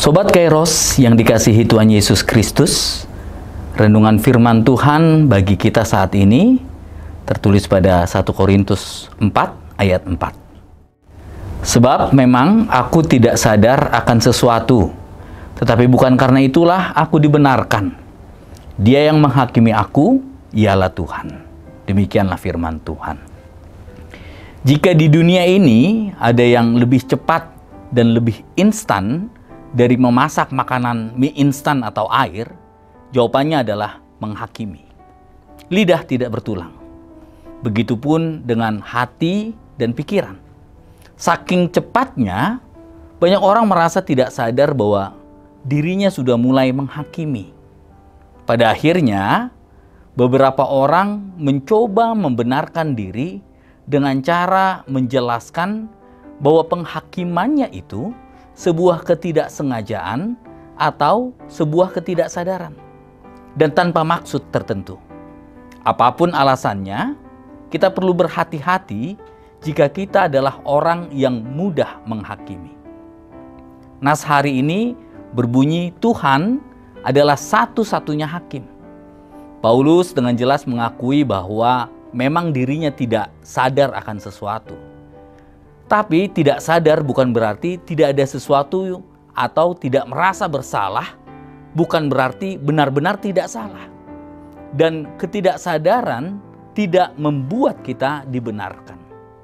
Sobat Kairos yang dikasihi Tuhan Yesus Kristus, renungan firman Tuhan bagi kita saat ini tertulis pada 1 Korintus 4 ayat 4. Sebab memang aku tidak sadar akan sesuatu, tetapi bukan karena itulah aku dibenarkan. Dia yang menghakimi aku, ialah Tuhan. Demikianlah firman Tuhan. Jika di dunia ini ada yang lebih cepat dan lebih instan dari memasak makanan mie instan atau air, jawabannya adalah menghakimi. Lidah tidak bertulang. Begitupun dengan hati dan pikiran. Saking cepatnya, banyak orang merasa tidak sadar bahwa dirinya sudah mulai menghakimi. Pada akhirnya, beberapa orang mencoba membenarkan diri dengan cara menjelaskan bahwa penghakimannya itu sebuah ketidaksengajaan atau sebuah ketidaksadaran dan tanpa maksud tertentu. Apapun alasannya, kita perlu berhati-hati jika kita adalah orang yang mudah menghakimi. Nas hari ini berbunyi Tuhan adalah satu-satunya hakim. Paulus dengan jelas mengakui bahwa memang dirinya tidak sadar akan sesuatu. Tapi tidak sadar bukan berarti tidak ada sesuatu atau tidak merasa bersalah, bukan berarti benar-benar tidak salah. Dan ketidaksadaran tidak membuat kita dibenarkan.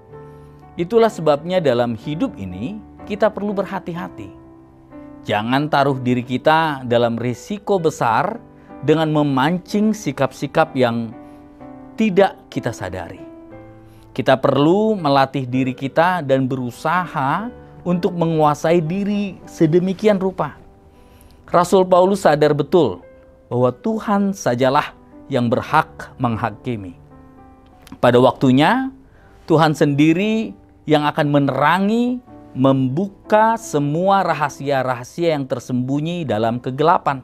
Itulah sebabnya dalam hidup ini kita perlu berhati-hati. Jangan taruh diri kita dalam risiko besar dengan memancing sikap-sikap yang tidak kita sadari. Kita perlu melatih diri kita dan berusaha untuk menguasai diri sedemikian rupa. Rasul Paulus sadar betul bahwa Tuhan sajalah yang berhak menghakimi. Pada waktunya, Tuhan sendiri yang akan menerangi, membuka semua rahasia-rahasia yang tersembunyi dalam kegelapan.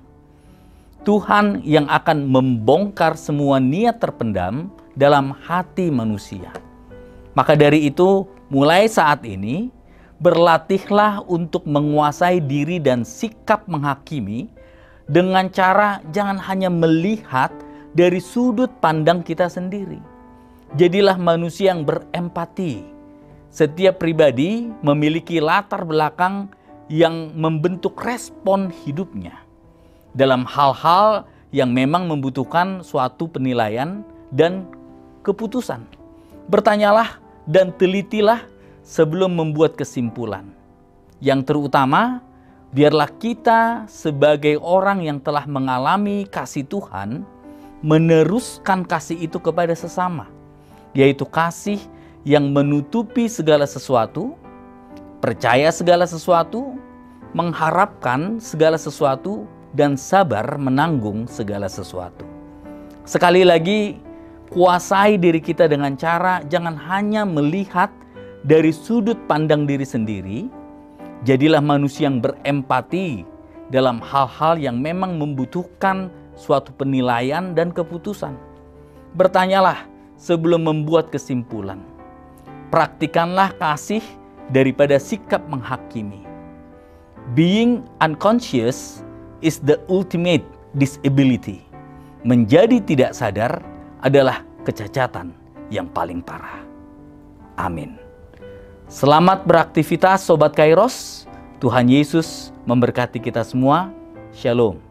Tuhan yang akan membongkar semua niat terpendam dalam hati manusia. Maka dari itu, mulai saat ini, berlatihlah untuk menguasai diri dan sikap menghakimi dengan cara jangan hanya melihat dari sudut pandang kita sendiri. Jadilah manusia yang berempati. Setiap pribadi memiliki latar belakang yang membentuk respon hidupnya dalam hal-hal yang memang membutuhkan suatu penilaian dan keputusan. Bertanyalah dan telitilah sebelum membuat kesimpulan. Yang terutama, biarlah kita sebagai orang yang telah mengalami kasih Tuhan, meneruskan kasih itu kepada sesama, yaitu kasih yang menutupi segala sesuatu, percaya segala sesuatu, mengharapkan segala sesuatu, dan sabar menanggung segala sesuatu. Sekali lagi, kuasai diri kita dengan cara jangan hanya melihat dari sudut pandang diri sendiri. Jadilah manusia yang berempati dalam hal-hal yang memang membutuhkan suatu penilaian dan keputusan. Bertanyalah sebelum membuat kesimpulan. Praktikanlah kasih daripada sikap menghakimi. Being unconscious is the ultimate disability. Menjadi tidak sadar adalah kecacatan yang paling parah. Amin. Selamat beraktivitas Sobat Kairos. Tuhan Yesus memberkati kita semua. Shalom.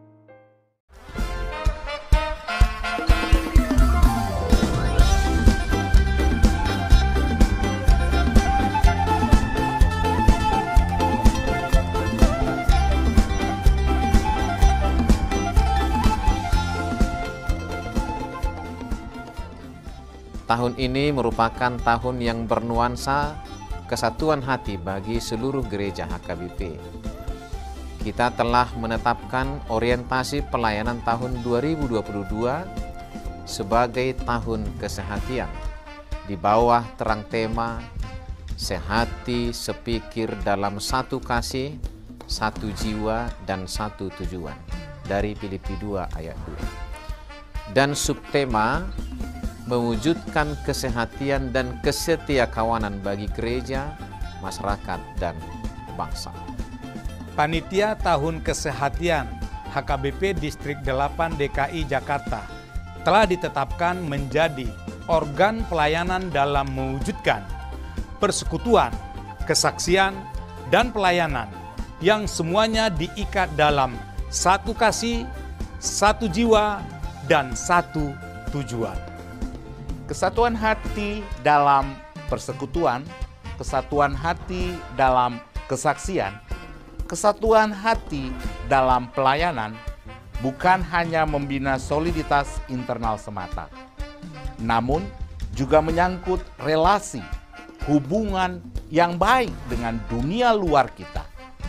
Tahun ini merupakan tahun yang bernuansa kesatuan hati bagi seluruh gereja HKBP. Kita telah menetapkan orientasi pelayanan tahun 2022 sebagai tahun kesehatian di bawah terang tema sehati sepikir dalam satu kasih, satu jiwa, dan satu tujuan dari Filipi 2 ayat 2. Dan subtema mewujudkan kesehatian dan kesetiakawanan bagi gereja, masyarakat, dan bangsa. Panitia Tahun Kesehatan HKBP Distrik 8 DKI Jakarta telah ditetapkan menjadi organ pelayanan dalam mewujudkan persekutuan, kesaksian, dan pelayanan yang semuanya diikat dalam satu kasih, satu jiwa, dan satu tujuan. Kesatuan hati dalam persekutuan, kesatuan hati dalam kesaksian, kesatuan hati dalam pelayanan bukan hanya membina soliditas internal semata, namun juga menyangkut relasi, hubungan yang baik dengan dunia luar kita.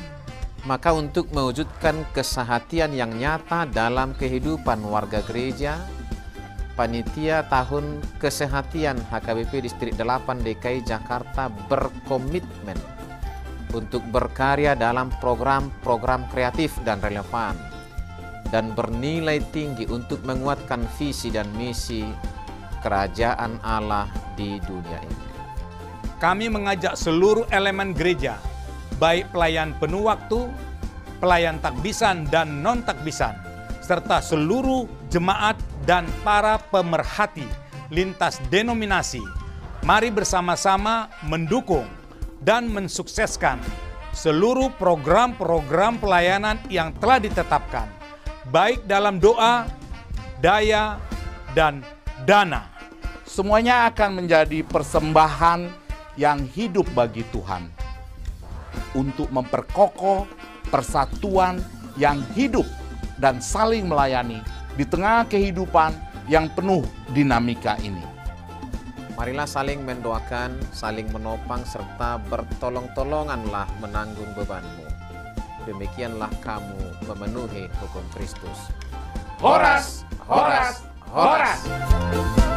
Maka untuk mewujudkan kesehatian yang nyata dalam kehidupan warga gereja, Panitia Tahun Kesehatan HKBP Distrik 8 DKI Jakarta berkomitmen untuk berkarya dalam program-program kreatif dan relevan, dan bernilai tinggi untuk menguatkan visi dan misi Kerajaan Allah di dunia ini. Kami mengajak seluruh elemen gereja, baik pelayan penuh waktu, pelayan takbisan dan non-takbisan, serta seluruh jemaat dan para pemerhati lintas denominasi, mari bersama-sama mendukung dan mensukseskan seluruh program-program pelayanan yang telah ditetapkan, baik dalam doa, daya, dan dana. Semuanya akan menjadi persembahan yang hidup bagi Tuhan untuk memperkokoh persatuan yang hidup dan saling melayani di tengah kehidupan yang penuh dinamika ini. Marilah saling mendoakan, saling menopang, serta bertolong-tolonganlah menanggung bebanmu. Demikianlah kamu memenuhi hukum Kristus. Horas, horas, horas!